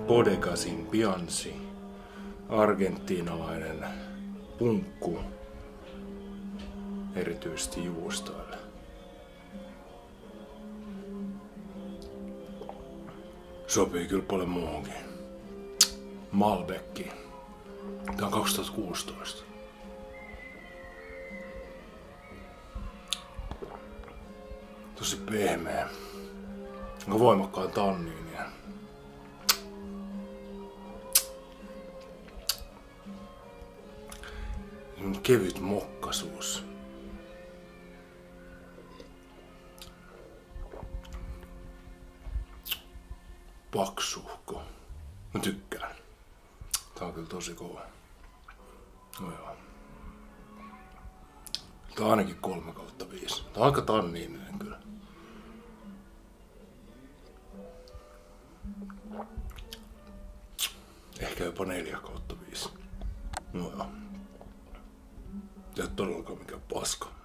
Bodegasin Bianchi, argentiinalainen punkku, erityisesti juustoille. Sopii kyllä paljon muuhunkin. Malbecki. Tää on 2016. Tosi pehmeä. Onko voimakkaan tanniinia. Kevyt mokkasuus. Paksuhko. Mä tykkään. Tää on kyllä tosi kova. No joo. Tää on ainakin 3/5. Tää on aika tanniininen kyllä. Ehkä jopa 4/5. No joo. Ei todellakaan mikään paska.